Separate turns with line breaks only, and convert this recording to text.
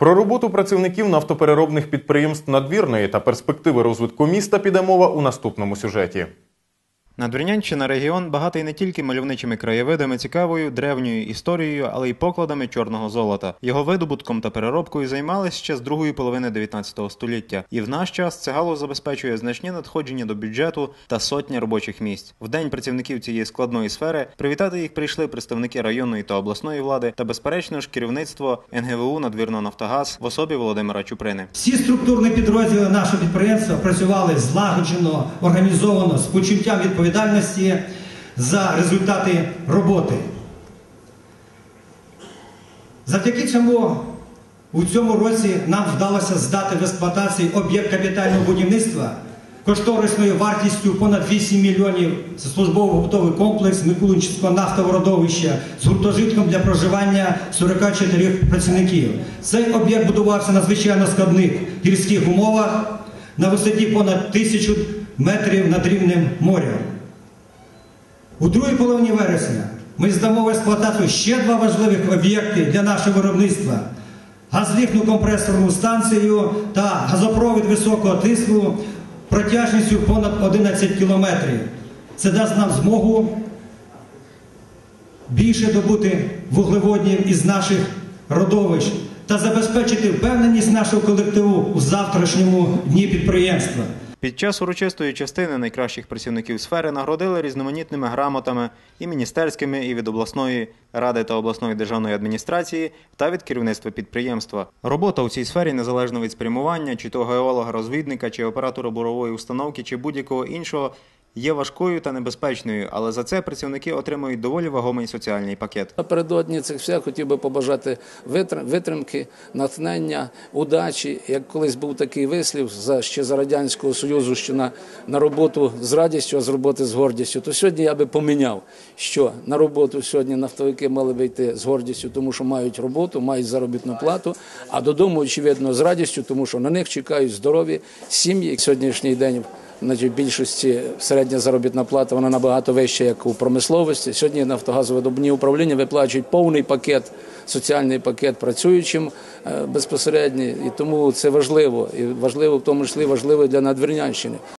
Про роботу працівників нафтопереробних підприємств Надвірної та перспективи розвитку міста піде мова у наступному сюжеті.
Надвірнянщина – регіон багатий не тільки мальовничими краєвидами, цікавою древньою історією, але й покладами чорного золота. Його видобутком та переробкою займались ще з другої половини 19 століття. І в наш час це галузь забезпечує значні надходження до бюджету та сотні робочих місць. В день працівників цієї складної сфери привітати їх прийшли представники районної та обласної влади та, безперечно ж, керівництво НГВУ «Надвірна-Нафтогаз» в особі Володимира Чуприни.
Всі структурні підрозділи нашого підприємства працювали злагоджено, організовано, з почуттям відповідальності за результати роботи. Завдяки цьому у цьому році нам вдалося здати в експлуатацію об'єкт капітального будівництва кошторисною вартістю понад 8 мільйонів. Це службово-побутовий комплекс Микулинського нафтового родовища з гуртожитком для проживання 44 працівників. Цей об'єкт будувався на надзвичайно складних гірських умовах на висоті понад 1000 метрів над рівнем моря. У другій половині вересня ми здамо в експлуатацію ще два важливих об'єкти для нашого виробництва – газліфтну компресорну станцію та газопровід високого тиску протяжністю понад 11 кілометрів. Це дасть нам змогу більше добути вуглеводнів із наших родовищ та забезпечити впевненість нашого колективу у завтрашньому дні підприємства.
Під час урочистої частини найкращих працівників сфери нагородили різноманітними грамотами і міністерськими, і від обласної ради та обласної державної адміністрації, та від керівництва підприємства. Робота у цій сфері, незалежно від спрямування, чи то геолога-розвідника, чи оператора бурової установки, чи будь-якого іншого, є важкою та небезпечною, але за це працівники отримують доволі вагомий соціальний пакет.
Напередодні цих свят хотів би побажати витримки, натхнення, удачі. Як колись був такий вислів ще за Радянського Союзу, що на роботу з радістю, а з роботи з гордістю, то сьогодні я би поміняв, що на роботу сьогодні нафтовики мали вийти з гордістю, тому що мають роботу, мають заробітну плату, а додому, очевидно, з радістю, тому що на них чекають здорові сім'ї. Сьогоднішній день в більшості середня заробітна плата, вона набагато вища, як у промисловості. Сьогодні нафтогазовидобувні управління виплачують повний пакет, соціальний пакет працюючим безпосередньо, і тому це важливо. І важливо, в тому числі важливо для Надвірнянщини.